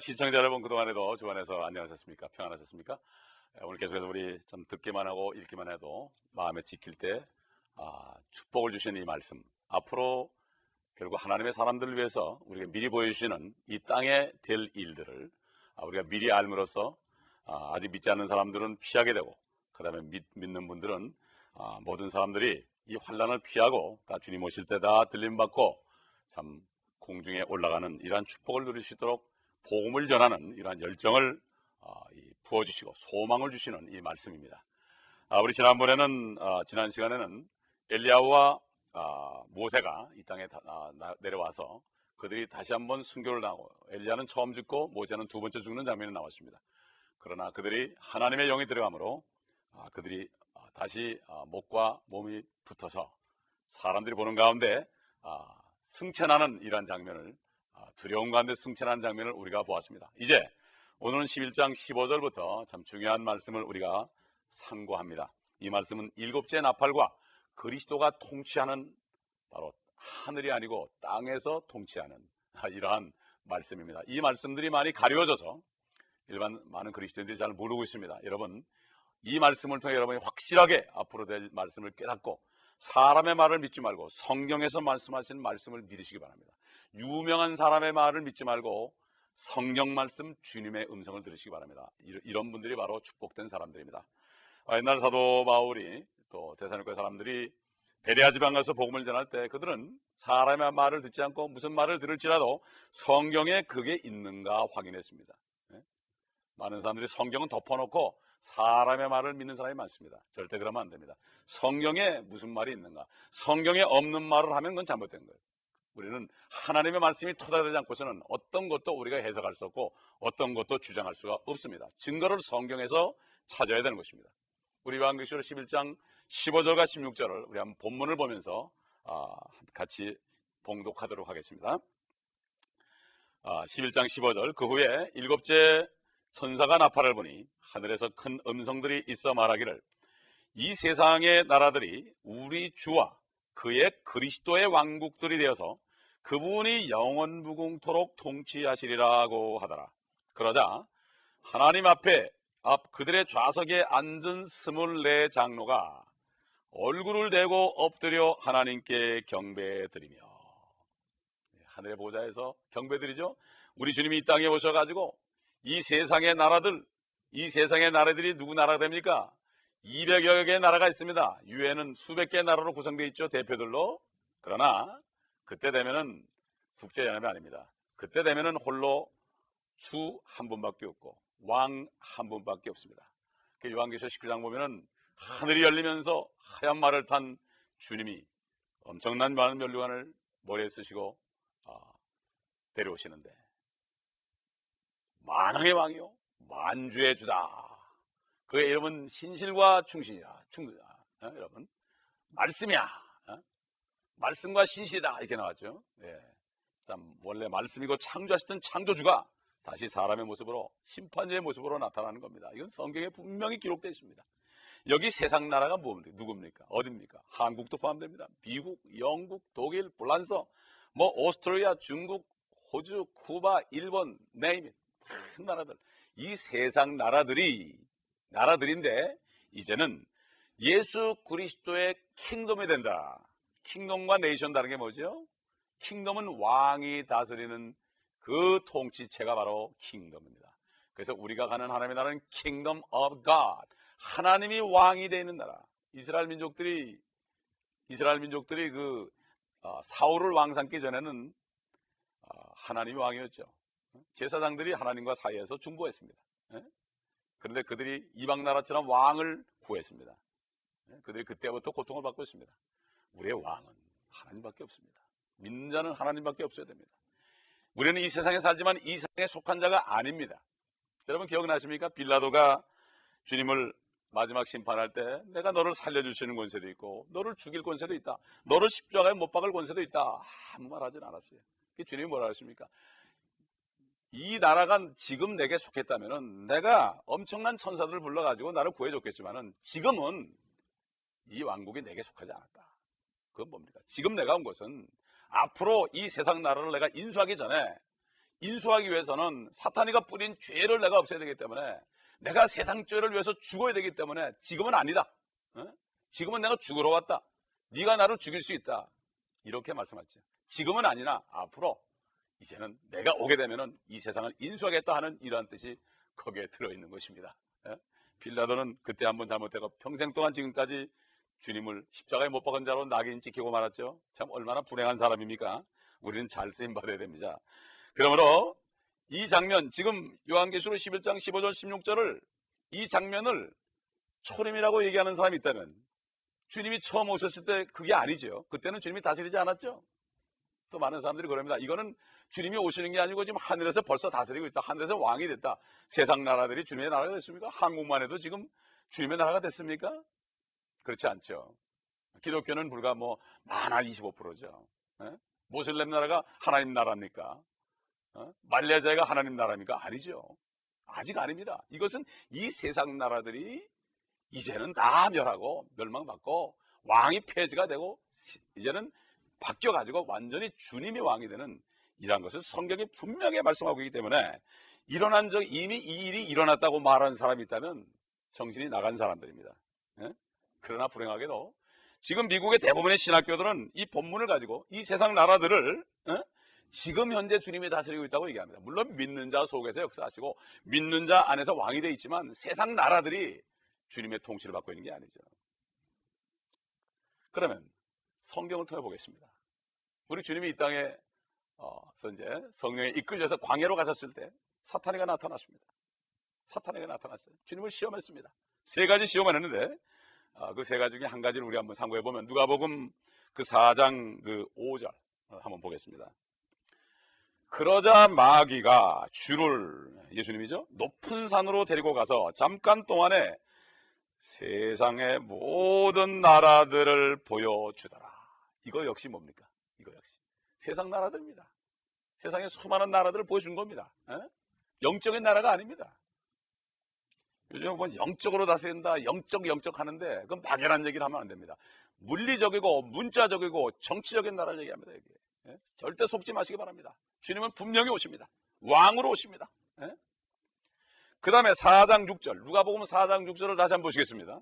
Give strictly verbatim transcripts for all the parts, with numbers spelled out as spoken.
시청자 여러분, 그동안에도 주안에서 안녕하셨습니까? 평안하셨습니까? 오늘 계속해서 우리 좀 듣기만 하고 읽기만 해도 마음에 지킬 때 아, 축복을 주시는 이 말씀, 앞으로 결국 하나님의 사람들을 위해서 우리가 미리 보여주시는 이 땅에 될 일들을 아, 우리가 미리 알므로써 아, 아직 믿지 않는 사람들은 피하게 되고, 그 다음에 믿는 분들은 아, 모든 사람들이 이 환난을 피하고 다 주님 오실 때 다 들림받고 참 공중에 올라가는 이러한 축복을 누릴 수 있도록 복음을 전하는 이러한 열정을 어, 이, 부어주시고 소망을 주시는 이 말씀입니다. 아, 우리 지난번에는 어, 지난 시간에는 엘리야와 어, 모세가 이 땅에 다, 아, 나, 내려와서 그들이 다시 한번 순교를 당하고, 엘리야는 처음 죽고 모세는 두 번째 죽는 장면이 나왔습니다. 그러나 그들이 하나님의 영이 들어가므로 아, 그들이 아, 다시 아, 목과 몸이 붙어서 사람들이 보는 가운데 아, 승천하는 이러한 장면을, 두려움 가운데 승천하는 장면을 우리가 보았습니다. 이제 오늘은 십일 장 십오 절부터 참 중요한 말씀을 우리가 상고합니다. 이 말씀은 일곱째 나팔과 그리스도가 통치하는, 바로 하늘이 아니고 땅에서 통치하는 이러한 말씀입니다. 이 말씀들이 많이 가려져서 일반 많은 그리스도인들이 잘 모르고 있습니다. 여러분, 이 말씀을 통해 여러분이 확실하게 앞으로 될 말씀을 깨닫고 사람의 말을 믿지 말고 성경에서 말씀하신 말씀을 믿으시기 바랍니다. 유명한 사람의 말을 믿지 말고 성경 말씀, 주님의 음성을 들으시기 바랍니다. 이런 분들이 바로 축복된 사람들입니다. 옛날 사도 바울이 또 데살로니가 사람들이 베레아 지방 가서 복음을 전할 때 그들은 사람의 말을 듣지 않고 무슨 말을 들을지라도 성경에 그게 있는가 확인했습니다. 많은 사람들이 성경은 덮어놓고 사람의 말을 믿는 사람이 많습니다. 절대 그러면 안 됩니다. 성경에 무슨 말이 있는가, 성경에 없는 말을 하면 그건 잘못된 거예요. 우리는 하나님의 말씀이 토달되지 않고서는 어떤 것도 우리가 해석할 수 없고 어떤 것도 주장할 수가 없습니다. 증거를 성경에서 찾아야 되는 것입니다. 우리 요한계시록 십일 장 십오 절과 십육 절을 우리 한번 본문을 보면서 같이 봉독하도록 하겠습니다. 십일 장 십오 절, 그 후에 일곱째 천사가 나팔을 부니 하늘에서 큰 음성들이 있어 말하기를, 이 세상의 나라들이 우리 주와 그의 그리스도의 왕국들이 되어서 그분이 영원무궁토록 통치하시리라고 하더라. 그러자 하나님 앞에 앞 그들의 좌석에 앉은 스물네 장로가 얼굴을 대고 엎드려 하나님께 경배드리며, 하늘의 보좌에서 경배드리죠. 우리 주님이 이 땅에 오셔가지고 이 세상의 나라들, 이 세상의 나라들이 누구 나라가 됩니까? 이백여 개의 나라가 있습니다. 유엔은 수백 개의 나라로 구성되어 있죠, 대표들로. 그러나 그때 되면은 국제연합이 아닙니다. 그때 되면은 홀로 주 한 분밖에 없고 왕 한 분밖에 없습니다. 요한계시록 십구 장 보면은 하늘이 열리면서 하얀 말을 탄 주님이 엄청난 많은 면류관을 머리에 쓰시고 아, 데려오시는데, 만왕의 왕이요 만주의 주다. 그의 이름은 신실과 충신이라. 충분이다. 어? 여러분, 말씀이야. 어? 말씀과 신실이다. 이렇게 나왔죠. 예. 참 원래 말씀이고 창조하셨던 창조주가 다시 사람의 모습으로, 심판자의 모습으로 나타나는 겁니다. 이건 성경에 분명히 기록되어 있습니다. 여기 세상 나라가 뭡니까? 누굽니까? 어딥니까? 한국도 포함됩니다. 미국, 영국, 독일, 프랑스, 뭐 오스트리아, 중국, 호주, 쿠바, 일본, 네이밋, 큰 나라들. 이 세상 나라들이 나라들인데 이제는 예수 그리스도의 킹덤이 된다. 킹덤과 네이션 다른 게 뭐죠? 킹덤은 왕이 다스리는 그 통치체가 바로 킹덤입니다. 그래서 우리가 가는 하나님의 나라는 킹덤 오브 갓, 하나님이 왕이 되어 있는 나라. 이스라엘 민족들이 이스라엘 민족들이 그 어, 사울을 왕 삼기 전에는 어, 하나님이 왕이었죠. 제사장들이 하나님과 사이에서 중보했습니다. 예? 그런데 그들이 이방 나라처럼 왕을 구했습니다. 예? 그들이 그때부터 고통을 받고 있습니다. 우리의 왕은 하나님밖에 없습니다. 믿는 자는 하나님밖에 없어야 됩니다. 우리는 이 세상에 살지만 이 세상에 속한 자가 아닙니다. 여러분 기억나십니까? 빌라도가 주님을 마지막 심판할 때 내가 너를 살려줄 권세도 수 있고 너를 죽일 권세도 있다, 너를 십자가에 못 박을 권세도 있다, 아무 말 하진 않았어요. 주님이 뭐라 하십니까? 이 나라가 지금 내게 속했다면 내가 엄청난 천사들을 불러가지고 나를 구해줬겠지만은 지금은 이 왕국이 내게 속하지 않았다. 그건 뭡니까? 지금 내가 온 것은 앞으로 이 세상 나라를 내가 인수하기 전에 인수하기 위해서는 사탄이가 뿌린 죄를 내가 없애야 되기 때문에 내가 세상 죄를 위해서 죽어야 되기 때문에 지금은 아니다. 어? 지금은 내가 죽으러 왔다. 네가 나를 죽일 수 있다. 이렇게 말씀하죠. 지금은 아니나 앞으로 이제는 내가 오게 되면은 이 세상을 인수하겠다 하는 이러한 뜻이 거기에 들어있는 것입니다. 예? 빌라도는 그때 한번 잘못되고 평생 동안 지금까지 주님을 십자가에 못 박은 자로 낙인 찍히고 말았죠. 참 얼마나 불행한 사람입니까? 우리는 잘 쓰임 받아야 됩니다. 그러므로 이 장면, 지금 요한계시록 십일 장 십오 절 십육 절을 이 장면을 초림이라고 얘기하는 사람이 있다면 주님이 처음 오셨을 때 그게 아니죠. 그때는 주님이 다스리지 않았죠. 또 많은 사람들이 그럽니다. 이거는 주님이 오시는 게 아니고 지금 하늘에서 벌써 다스리고 있다. 하늘에서 왕이 됐다. 세상 나라들이 주님의 나라가 됐습니까? 한국만 해도 지금 주님의 나라가 됐습니까? 그렇지 않죠. 기독교는 불과 뭐 만한 이십오 퍼센트죠. 예? 모슬렘 나라가 하나님 나라입니까? 어? 말레이시아가 하나님 나라입니까? 아니죠. 아직 아닙니다. 이것은 이 세상 나라들이 이제는 다 멸하고 멸망받고 왕이 폐지가 되고 이제는 바뀌어가지고 완전히 주님이 왕이 되는 이러한 것을 성경이 분명히 말씀하고 있기 때문에 일어난 적 이미 이 일이 일어났다고 말하는 사람이 있다면 정신이 나간 사람들입니다. 예? 그러나 불행하게도 지금 미국의 대부분의 신학교들은 이 본문을 가지고 이 세상 나라들을 예? 지금 현재 주님이 다스리고 있다고 얘기합니다. 물론 믿는 자 속에서 역사하시고 믿는 자 안에서 왕이 되어 있지만 세상 나라들이 주님의 통치를 받고 있는 게 아니죠. 그러면 성경을 통해 보겠습니다. 우리 주님이 이 땅에 어, 이제 성령에 이끌려서 광야로 가셨을 때 사탄이가 나타났습니다. 사탄이가 나타났어요. 주님을 시험했습니다. 세 가지 시험을 했는데 어, 그 세 가지 중에 한 가지를 우리 한번 참고해 보면 누가복음 그 사 장 그 오 절 한번 보겠습니다. 그러자 마귀가 주를, 예수님이죠, 높은 산으로 데리고 가서 잠깐 동안에 세상의 모든 나라들을 보여주더라. 이거 역시 뭡니까? 이거 역시 세상 나라들입니다. 세상의 수많은 나라들을 보여준 겁니다. 에? 영적인 나라가 아닙니다. 요즘 뭐 영적으로 다스린다, 영적 영적 하는데 그건 막연한 얘기를 하면 안 됩니다. 물리적이고 문자적이고 정치적인 나라를 얘기합니다. 여기. 에? 절대 속지 마시기 바랍니다. 주님은 분명히 오십니다. 왕으로 오십니다. 그 다음에 사 장 육 절, 누가복음 사 장 육 절을 다시 한번 보시겠습니다.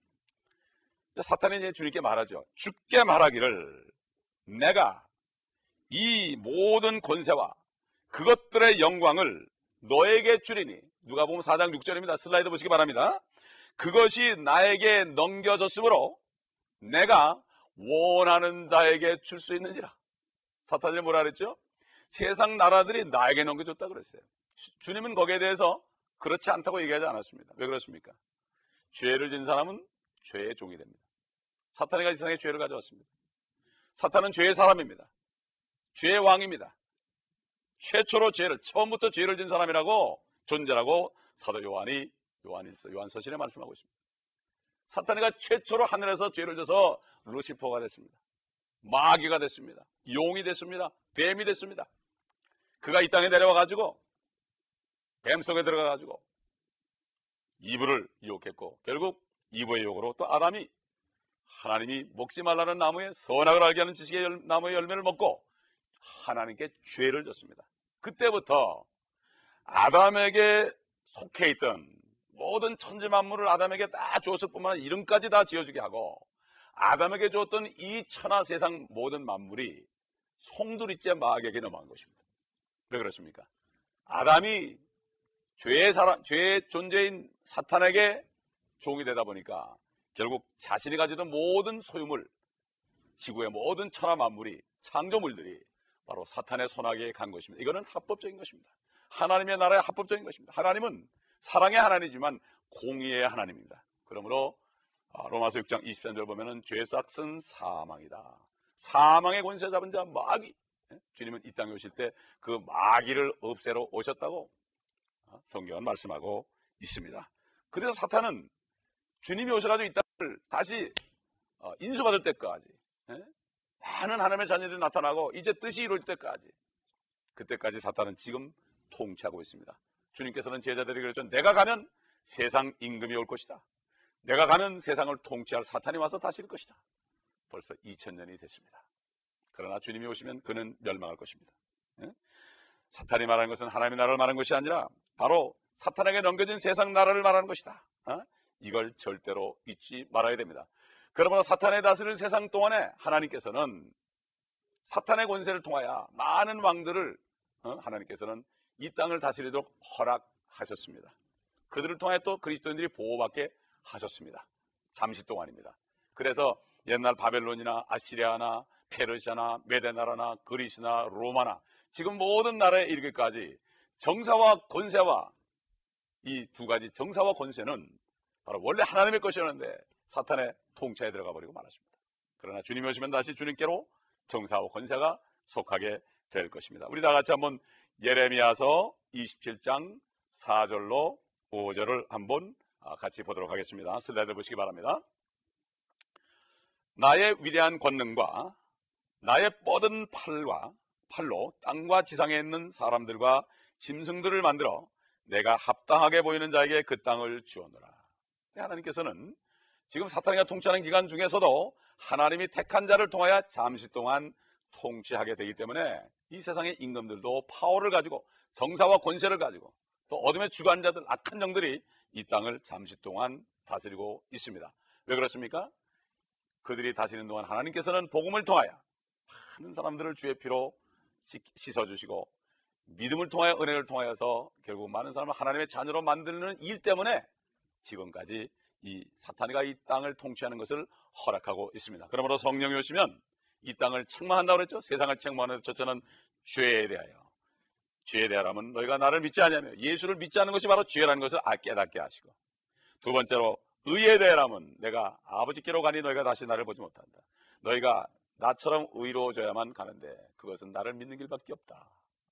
사탄이 이제 주님께 말하죠. 주께 말하기를 내가 이 모든 권세와 그것들의 영광을 너에게 주리니, 누가복음 사 장 육 절입니다. 슬라이드 보시기 바랍니다. 그것이 나에게 넘겨졌으므로 내가 원하는 자에게 줄 수 있는지라. 사탄이 뭐라 그랬죠? 세상 나라들이 나에게 넘겨줬다 그랬어요. 주님은 거기에 대해서 그렇지 않다고 얘기하지 않았습니다. 왜 그렇습니까? 죄를 진 사람은 죄의 종이 됩니다. 사탄이가 이 세상에 죄를 가져왔습니다. 사탄은 죄의 사람입니다. 죄의 왕입니다. 최초로 죄를, 처음부터 죄를 진 사람이라고 존재라고 사도 요한이 요한일서, 요한서신에 말씀하고 있습니다. 사탄이가 최초로 하늘에서 죄를 져서 루시퍼가 됐습니다. 마귀가 됐습니다. 용이 됐습니다. 뱀이 됐습니다. 그가 이 땅에 내려와가지고 뱀 속에 들어가가지고 이브를 유혹했고 결국 이브의 유혹으로 또 아담이 하나님이 먹지 말라는 나무의 선악을 알게 하는 지식의 열, 나무의 열매를 먹고 하나님께 죄를 졌습니다. 그때부터 아담에게 속해 있던 모든 천지 만물을 아담에게 다 주었을 뿐만 아니라 이름까지 다 지어주게 하고 아담에게 주었던 이 천하 세상 모든 만물이 송두리째 마귀에게 넘어간 것입니다. 왜 그렇습니까? 아담이 죄의 사람, 죄의 존재인 사탄에게 종이 되다 보니까 결국 자신이 가지던 모든 소유물, 지구의 모든 천하 만물이, 창조물들이 바로 사탄의 손아귀에 간 것입니다. 이거는 합법적인 것입니다. 하나님의 나라의 합법적인 것입니다. 하나님은 사랑의 하나님이지만 공의의 하나님입니다. 그러므로 로마서 육 장 이십삼 절 보면은 죄 삭은 사망이다. 사망의 권세 잡은 자 마귀. 주님은 이 땅에 오실 때 그 마귀를 없애러 오셨다고 성경은 말씀하고 있습니다. 그래서 사탄은 주님이 오셔가지고 이 땅을 다시 인수받을 때까지 많은 하나님의 자녀들이 나타나고 이제 뜻이 이루어질 때까지, 그때까지 사탄은 지금 통치하고 있습니다. 주님께서는 제자들에게 그랬죠. 내가 가면 세상 임금이 올 것이다. 내가 가는 세상을 통치할 사탄이 와서 다스릴 것이다. 벌써 이천 년이 됐습니다. 그러나 주님이 오시면 그는 멸망할 것입니다. 사탄이 말하는 것은 하나님의 나라를 말하는 것이 아니라 바로 사탄에게 넘겨진 세상 나라를 말하는 것이다. 어? 이걸 절대로 잊지 말아야 됩니다. 그러므로 사탄의 다스릴 세상 동안에 하나님께서는 사탄의 권세를 통하여 많은 왕들을 어? 하나님께서는 이 땅을 다스리도록 허락하셨습니다. 그들을 통해 또 그리스도인들이 보호받게 하셨습니다. 잠시 동안입니다. 그래서 옛날 바벨론이나 아시리아나 페르시아나 메데나라나 그리스나 로마나 지금 모든 나라에 이르기까지 정사와 권세와 이 두 가지 정사와 권세는 바로 원래 하나님의 것이었는데 사탄의 통치에 들어가 버리고 말았습니다. 그러나 주님이 오시면 다시 주님께로 정사와 권세가 속하게 될 것입니다. 우리 다 같이 한번 예레미야서 이십칠 장 사 절로 오 절을 한번 같이 보도록 하겠습니다. 슬라이드 보시기 바랍니다. 나의 위대한 권능과 나의 뻗은 팔과 팔로 땅과 지상에 있는 사람들과 짐승들을 만들어 내가 합당하게 보이는 자에게 그 땅을 주었노라. 하나님께서는 지금 사탄이가 통치하는 기간 중에서도 하나님이 택한 자를 통하여 잠시 동안 통치하게 되기 때문에 이 세상의 임금들도 파워를 가지고 정사와 권세를 가지고 또 어둠의 주관자들 악한 영들이 이 땅을 잠시 동안 다스리고 있습니다. 왜 그렇습니까? 그들이 다스리는 동안 하나님께서는 복음을 통하여 많은 사람들을 주의 피로 씻어주시고 믿음을 통하여 은혜를 통하여서 결국 많은 사람을 하나님의 자녀로 만드는 일 때문에 지금까지 이 사탄이가 이 땅을 통치하는 것을 허락하고 있습니다. 그러므로 성령이 오시면 이 땅을 책망한다고 그랬죠. 세상을 책망하는 첫째는 죄에 대하여, 죄에 대하라면 너희가 나를 믿지 않냐며 예수를 믿지 않는 것이 바로 죄라는 것을 깨닫게 하시고, 두 번째로 의에 대하라면 내가 아버지께로 가니 너희가 다시 나를 보지 못한다. 너희가 나처럼 의로워져야만 가는데 그것은 나를 믿는 길밖에 없다.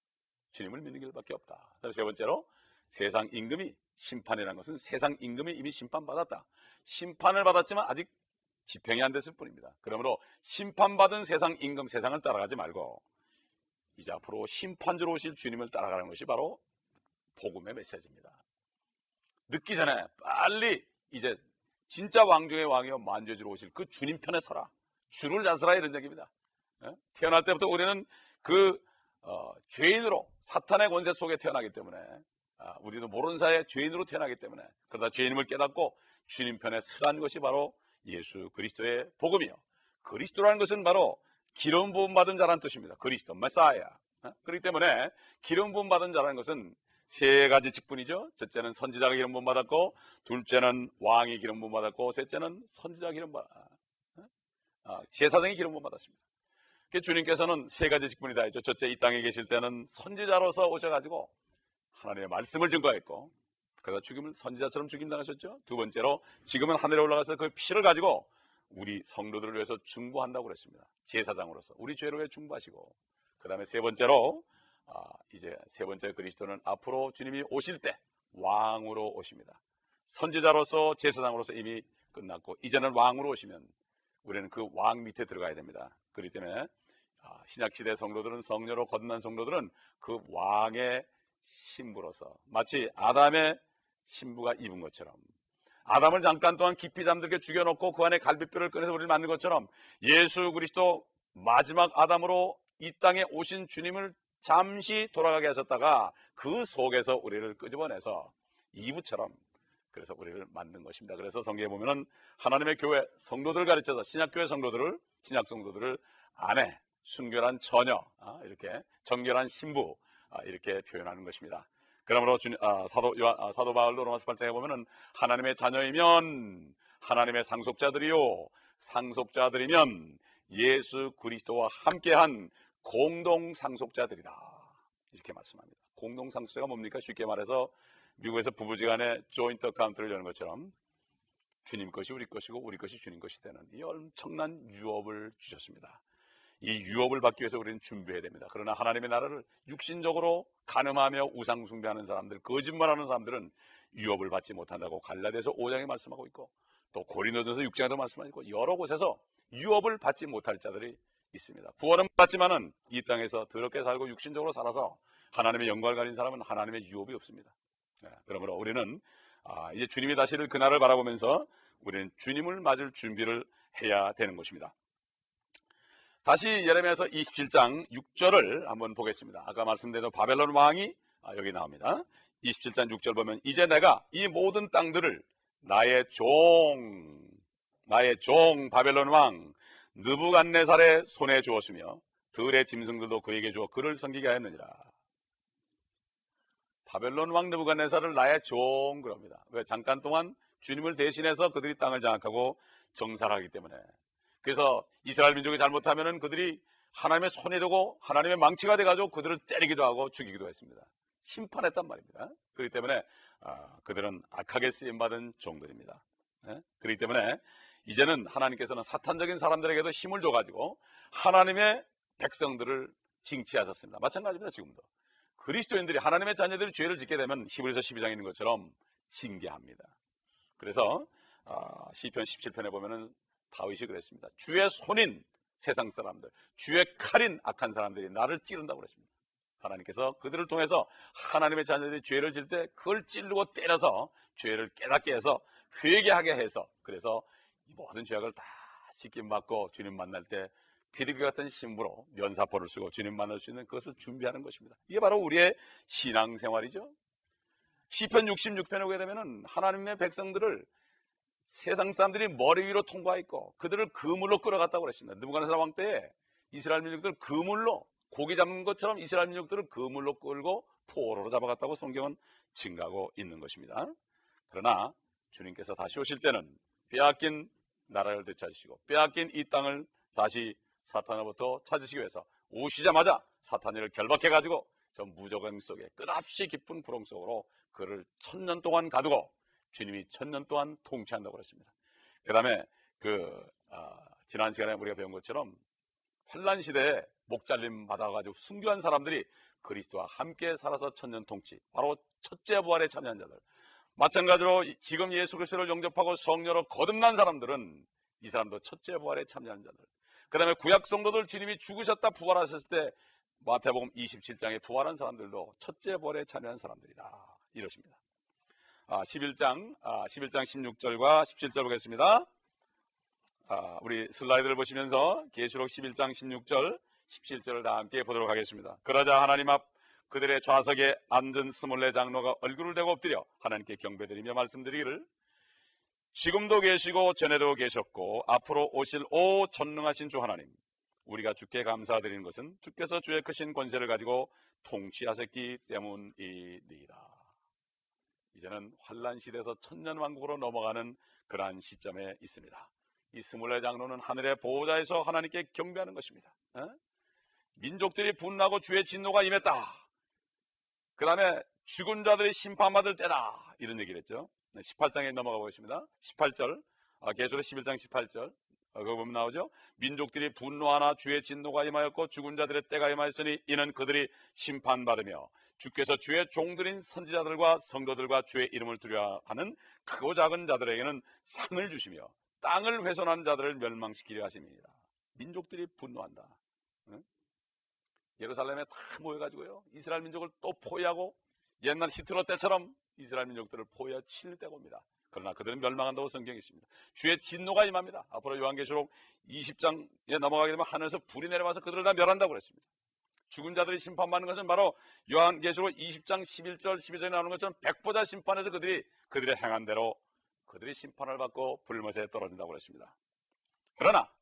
주님을 믿는 길밖에 없다. 세 번째로 세상 임금이, 심판이라는 것은 세상 임금이 이미 심판받았다. 심판을 받았지만 아직 집행이 안 됐을 뿐입니다. 그러므로 심판받은 세상 임금, 세상을 따라가지 말고 이제 앞으로 심판주로 오실 주님을 따라가는 것이 바로 복음의 메시지입니다. 늦기 전에 빨리 이제 진짜 왕 중의 왕이요 만주주로 오실 그 주님 편에 서라. 주를 잘 서라, 이런 얘기입니다. 태어날 때부터 우리는 그 어, 죄인으로 사탄의 권세 속에 태어나기 때문에 아, 우리도 모르는 사이에 죄인으로 태어나기 때문에, 그러다 죄인임을 깨닫고 주님 편에 서란 것이 바로 예수 그리스도의 복음이요, 그리스도라는 것은 바로 기름 부음 받은 자라는 뜻입니다. 그리스도, 메사야. 어? 그렇기 때문에 기름 부음 받은 자라는 것은 세 가지 직분이죠. 첫째는 선지자가 기름 부음 받았고, 둘째는 왕이 기름 부음 받았고, 셋째는 선지자 기름 받 아, 제사장이 기름 부음 받았습니다. 주님께서는 세 가지 직분이 다 있죠. 첫째, 이 땅에 계실 때는 선지자로서 오셔가지고 하나님의 말씀을 증거했고, 그러다 죽임을 선지자처럼 죽임당하셨죠. 두 번째로 지금은 하늘에 올라가서 그 피를 가지고 우리 성도들을 위해서 중보한다고 그랬습니다. 제사장으로서 우리 죄를 위해 중보하시고, 그 다음에 세 번째로 아, 이제 세 번째 그리스도는 앞으로 주님이 오실 때 왕으로 오십니다. 선지자로서 제사장으로서 이미 끝났고 이제는 왕으로 오시면 우리는 그 왕 밑에 들어가야 됩니다. 그렇기 때문에 아, 신약시대 성도들은, 성녀로 거듭난 성도들은 그 왕의 신부로서 마치 아담의 신부가 입은 것처럼, 아담을 잠깐 동안 깊이 잠들게 죽여놓고 그 안에 갈비뼈를 꺼내서 우리를 만든 것처럼 예수 그리스도 마지막 아담으로 이 땅에 오신 주님을 잠시 돌아가게 하셨다가 그 속에서 우리를 끄집어내서 이브처럼 그래서 우리를 만든 것입니다. 그래서 성경에 보면은 하나님의 교회 성도들을 가르쳐서 신약교회 성도들을, 신약 성도들을 아내, 순결한 처녀, 이렇게 정결한 신부 이렇게 표현하는 것입니다. 그러므로 주님, 아, 사도 요한, 아, 사도 바울도 로마서 팔 장에 보면은 하나님의 자녀이면 하나님의 상속자들이요, 상속자들이면 예수 그리스도와 함께한 공동 상속자들이다, 이렇게 말씀합니다. 공동 상속자가 뭡니까? 쉽게 말해서 미국에서 부부지간에 조인트 어카운트를 여는 것처럼 주님 것이 우리 것이고 우리 것이 주님 것이 되는 이 엄청난 유업을 주셨습니다. 이 유업을 받기 위해서 우리는 준비해야 됩니다. 그러나 하나님의 나라를 육신적으로 간음하며 우상 숭배하는 사람들, 거짓말하는 사람들은 유업을 받지 못한다고 갈라디아서 오 장에 말씀하고 있고, 또 고린도전서 육 장에도 말씀하고 있고, 여러 곳에서 유업을 받지 못할 자들이 있습니다. 구원은 받지만은 이 땅에서 더럽게 살고 육신적으로 살아서 하나님의 영광을 가진 사람은 하나님의 유업이 없습니다. 네, 그러므로 우리는 아, 이제 주님이 다시를 그날을 바라보면서 우리는 주님을 맞을 준비를 해야 되는 것입니다. 다시 예레미야서 이십칠 장 육 절을 한번 보겠습니다. 아까 말씀드린 바벨론 왕이 여기 나옵니다. 이십칠 장 육 절 보면 이제 내가 이 모든 땅들을 나의 종 나의 종 바벨론 왕 느부갓네살의 손에 주었으며 들의 짐승들도 그에게 주어 그를 섬기게 하였느니라. 바벨론 왕 느부갓네살을 나의 종 그럽니다. 왜? 잠깐 동안 주님을 대신해서 그들이 땅을 장악하고 정살하기 때문에. 그래서 이스라엘 민족이 잘못하면 그들이 하나님의 손에 두고 하나님의 망치가 돼가지고 그들을 때리기도 하고 죽이기도 했습니다. 심판했단 말입니다. 그렇기 때문에 아, 그들은 악하게 쓰임받은 종들입니다. 네? 그렇기 때문에 이제는 하나님께서는 사탄적인 사람들에게도 힘을 줘가지고 하나님의 백성들을 징치하셨습니다. 마찬가지입니다. 지금도 그리스도인들이 하나님의 자녀들이 죄를 짓게 되면 히브리서 십이 장에 있는 것처럼 징계합니다. 그래서 아, 시편 십칠 편에 보면은 다윗이 그랬습니다. 주의 손인 세상 사람들, 주의 칼인 악한 사람들이 나를 찌른다고 그랬습니다. 하나님께서 그들을 통해서 하나님의 자녀들이 죄를 질 때 그걸 찌르고 때려서 죄를 깨닫게 해서 회개하게 해서, 그래서 이 모든 죄악을 다 씻김받고 주님 만날 때 비둘기 같은 신부로 면사포를 쓰고 주님 만날 수 있는 그것을 준비하는 것입니다. 이게 바로 우리의 신앙생활이죠. 시편 육십육 편에 오게 되면은 하나님의 백성들을 세상 사람들이 머리 위로 통과했고 그들을 그물로 끌어갔다고 그랬습니다. 느부갓네살 왕 때에 이스라엘 민족들 그물로, 고기 잡는 것처럼 이스라엘 민족들을 그물로 끌고 포로로 잡아갔다고 성경은 증가하고 있는 것입니다. 그러나 주님께서 다시 오실 때는 빼앗긴 나라를 되찾으시고 빼앗긴 이 땅을 다시 사탄으로부터 찾으시기 위해서 오시자마자 사탄을 결박해가지고 저 무저강 속에 끝없이 깊은 구렁 속으로 그를 천년 동안 가두고 주님이 천년 동안 통치한다고 그랬습니다. 그 다음에 그 아, 지난 시간에 우리가 배운 것처럼 환란 시대에 목 잘림 받아가지고 순교한 사람들이 그리스도와 함께 살아서 천년 통치, 바로 첫째 부활에 참여한 자들. 마찬가지로 지금 예수 그리스도를 영접하고 성령으로 거듭난 사람들은 이 사람도 첫째 부활에 참여한 자들. 그 다음에 구약 성도들 주님이 죽으셨다 부활하셨을 때 마태복음 이십칠 장에 부활한 사람들도 첫째 부활에 참여한 사람들이다 이러십니다. 아, 십일 장, 아, 십일 장 십육 절과 십칠 절 보겠습니다. 아, 우리 슬라이드를 보시면서 계시록 십일 장 십육 절, 십칠 절을 다 함께 보도록 하겠습니다. 그러자 하나님 앞 그들의 좌석에 앉은 스물네 장로가 얼굴을 대고 엎드려 하나님께 경배드리며 말씀드리기를 지금도 계시고 전에도 계셨고 앞으로 오실 오 전능하신 주 하나님, 우리가 주께 감사드리는 것은 주께서 주의 크신 권세를 가지고 통치하셨기 때문이니이다. 이제는 환란 시대에서 천년왕국으로 넘어가는 그러한 시점에 있습니다. 이 스물네 장로는 하늘의 보호자에서 하나님께 경배하는 것입니다. 에? 민족들이 분나고 주의 진노가 임했다. 그 다음에 죽은 자들이 심판받을 때다 이런 얘기를 했죠. 십팔 장에 넘어가 보겠습니다. 십팔 절, 아, 계시록 십일 장 십팔 절, 아, 그거 보면 나오죠. 민족들이 분노하나 주의 진노가 임하였고 죽은 자들의 때가 임하였으니 이는 그들이 심판받으며 주께서 주의 종들인 선지자들과 성도들과 주의 이름을 두려워하는 크고 작은 자들에게는 상을 주시며 땅을 훼손하는 자들을 멸망시키려 하심이니라. 민족들이 분노한다. 응? 예루살렘에 다 모여가지고요 이스라엘 민족을 또 포위하고 옛날 히틀러 때처럼 이스라엘 민족들을 포위하여 칠 때가 옵니다. 그러나 그들은 멸망한다고 성경이 있습니다. 주의 진노가 임합니다. 앞으로 요한계시록 이십 장에 넘어가게 되면 하늘에서 불이 내려와서 그들을 다 멸한다고 그랬습니다. 죽은 자들이 심판받는 것은 바로 요한계시록 이십 장 십일 절 십이 절에 나오는 것처럼 백보자 심판에서 그들이 그들의 행한 대로 그들이 심판을 받고 불못에 떨어진다고 그랬습니다. 그러나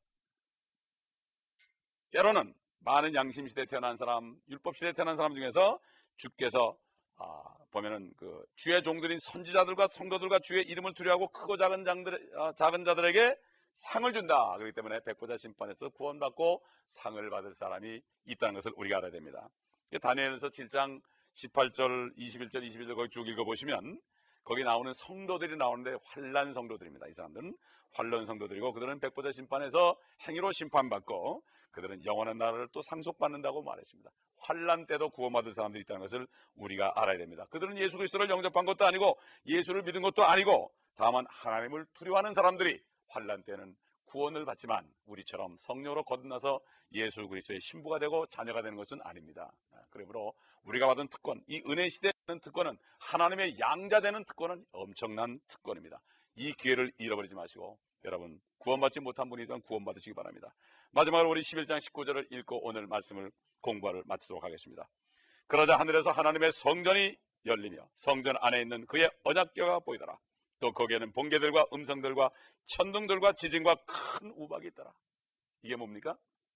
때로는 많은 양심시대에 태어난 사람, 율법시대에 태어난 사람 중에서 주께서 아, 보면은 그 주의 종들인 선지자들과 성도들과 주의 이름을 두려워하고 크고 작은 장들, 아, 작은 자들에게 상을 준다. 그렇기 때문에 백보자 심판에서 구원받고 상을 받을 사람이 있다는 것을 우리가 알아야 됩니다. 다니엘서 칠 장 십팔 절, 이십일 절, 이십일 절 거기 쭉 읽어보시면 거기 나오는 성도들이 나오는데 환란 성도들입니다. 이 사람들은 환란 성도들이고 그들은 백보자 심판에서 행위로 심판받고 그들은 영원한 나라를 또 상속받는다고 말했습니다. 환란 때도 구원받을 사람들이 있다는 것을 우리가 알아야 됩니다. 그들은 예수 그리스도를 영접한 것도 아니고 예수를 믿은 것도 아니고 다만 하나님을 두려워하는 사람들이 환란 때는 구원을 받지만 우리처럼 성령으로 거듭나서 예수 그리스도의 신부가 되고 자녀가 되는 것은 아닙니다. 그러므로 우리가 받은 특권, 이 은혜 시대의 특권은 하나님의 양자 되는 특권은 엄청난 특권입니다. 이 기회를 잃어버리지 마시고 여러분 구원받지 못한 분이든 구원받으시기 바랍니다. 마지막으로 우리 십일 장 십구 절을 읽고 오늘 말씀을 공부를 마치도록 하겠습니다. 그러자 하늘에서 하나님의 성전이 열리며 성전 안에 있는 그의 언약궤가 보이더라. 또 거기에는 번개들과 음성들과 천둥들과 지진과 큰 우박이 있더라. 이게 뭡니까?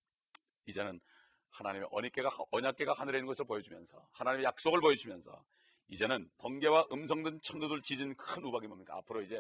이제는 하나님의 언약궤가, 언약궤가 하늘에 있는 것을 보여주면서 하나님의 약속을 보여주면서 이제는 번개와 음성들, 천둥들, 지진, 큰 우박이 뭡니까? 앞으로 이제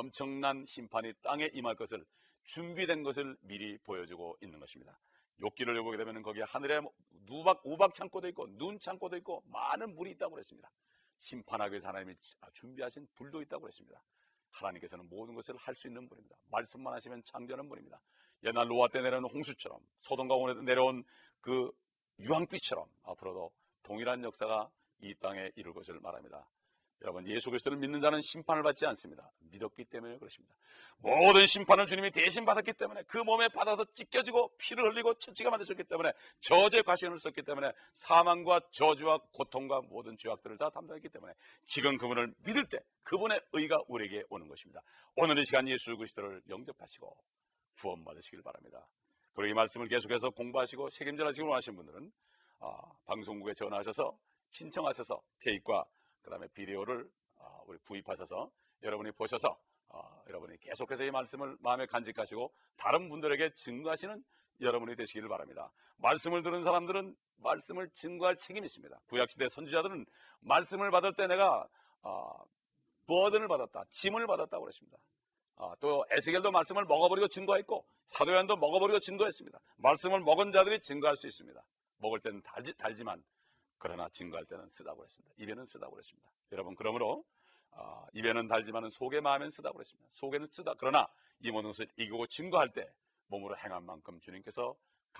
엄청난 심판이 땅에 임할 것을 준비된 것을 미리 보여주고 있는 것입니다. 욥기를 보게 되면 거기에 하늘에 우박, 우박 창고도 있고 눈 창고도 있고 많은 불이 있다고 그랬습니다. 심판하기 위해서 하나님이 준비하신 불도 있다고 그랬습니다. 하나님께서는 모든 것을 할 수 있는 분입니다. 말씀만 하시면 창조하는 분입니다. 옛날 노아 때 내려온 홍수처럼 소돔과 고모라에 내려온 그 유황비처럼 앞으로도 동일한 역사가 이 땅에 이룰 것을 말합니다. 여러분, 예수 그리스도를 믿는 자는 심판을 받지 않습니다. 믿었기 때문에 그렇습니다. 모든 심판을 주님이 대신 받았기 때문에 그 몸에 받아서 찢겨지고 피를 흘리고 처치가 만드셨기 때문에 저주의 과시원을 썼기 때문에 사망과 저주와 고통과 모든 죄악들을 다 담당했기 때문에 지금 그분을 믿을 때 그분의 의가 우리에게 오는 것입니다. 오늘 이 시간 예수 그리스도를 영접하시고 구원 받으시길 바랍니다. 그리고 이 말씀을 계속해서 공부하시고 책임져하시길 원하시는 분들은 아, 방송국에 전화하셔서 신청하셔서 테이프와 그 다음에 비디오를 어, 우리 구입하셔서 여러분이 보셔서 어, 여러분이 계속해서 이 말씀을 마음에 간직하시고 다른 분들에게 증거하시는 여러분이 되시기를 바랍니다. 말씀을 들은 사람들은 말씀을 증거할 책임이 있습니다. 구약시대 선지자들은 말씀을 받을 때 내가 어, 버든을 받았다, 짐을 받았다고 그랬습니다. 어, 또 에스겔도 말씀을 먹어버리고 증거했고 사도 요한도 먹어버리고 증거했습니다. 말씀을 먹은 자들이 증거할 수 있습니다. 먹을 때는 달지, 달지만 그러나 증거할 때는 쓰다고 그랬습니다. 입에는 쓰다고 그랬습니다. 여러분, 그러므로 어, 입에는 달지만 속의 마음에는 쓰다고 그랬습니다. 속에는 쓰다. 그러나 이 모든 것을 이기고 증거할 때 몸으로 행한 만큼 주님께서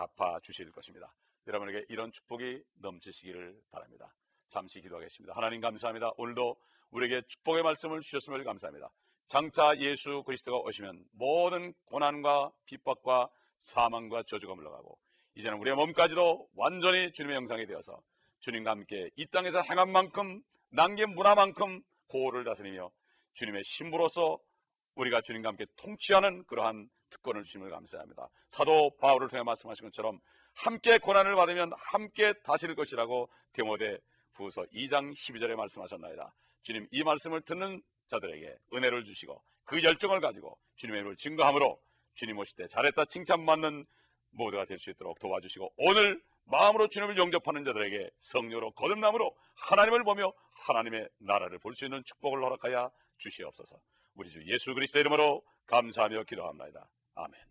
갚아주실 것입니다. 여러분에게 이런 축복이 넘치시기를 바랍니다. 잠시 기도하겠습니다. 하나님 감사합니다. 오늘도 우리에게 축복의 말씀을 주셨음을 감사합니다. 장차 예수 그리스도가 오시면 모든 고난과 핍박과 사망과 저주가 물러가고 이제는 우리의 몸까지도 완전히 주님의 형상이 되어서 주님과 함께 이 땅에서 행한 만큼 남긴 문화만큼 고호를 다스리며 주님의 신부로서 우리가 주님과 함께 통치하는 그러한 특권을 주심을 감사합니다. 사도 바울을 통해 말씀하신 것처럼 함께 고난을 받으면 함께 다스릴 것이라고 디모데 후서 이 장 십이 절에 말씀하셨나이다. 주님, 이 말씀을 듣는 자들에게 은혜를 주시고 그 열정을 가지고 주님의 이름을 증거함으로 주님 오실 때 잘했다 칭찬받는 모두가 될 수 있도록 도와주시고 오늘 마음으로 주님을 영접하는 자들에게 성령으로 거듭남으로 하나님을 보며 하나님의 나라를 볼 수 있는 축복을 허락하여 주시옵소서. 우리 주 예수 그리스도의 이름으로 감사하며 기도합니다. 아멘.